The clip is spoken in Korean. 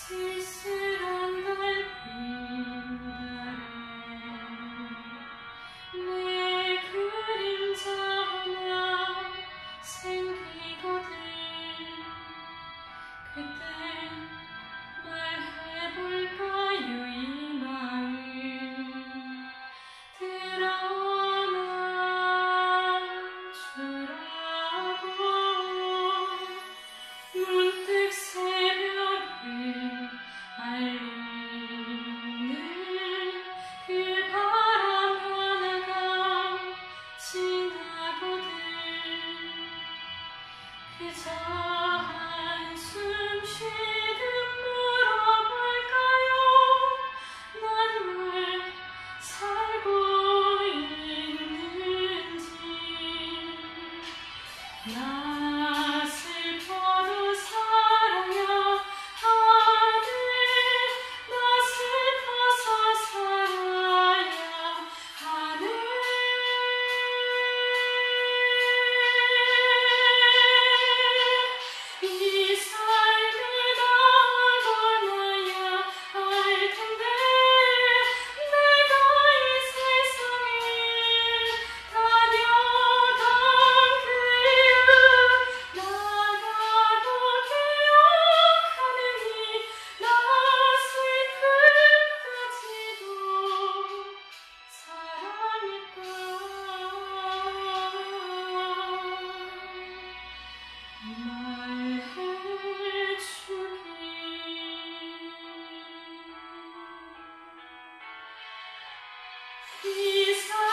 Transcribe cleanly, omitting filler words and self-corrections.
쓸쓸한 달빛 내 그림자 하나 생기거든. 그땐 말해볼까요 이 마음 드러나 주라고. 문득 새벽을 알리는 그 바람 하나가 지나거든. 그저 한숨 쉬듯 물어볼까요 난 왜 살고 있는지. 나 슬퍼도 살아야 하네. 나 슬퍼서 살아야 하네. 이 삶을 나아가야 할 텐데 내가 이 세상을 다녀간 그 이유 나라도 기억하느니 나 슬픔까지도 말해주기. 이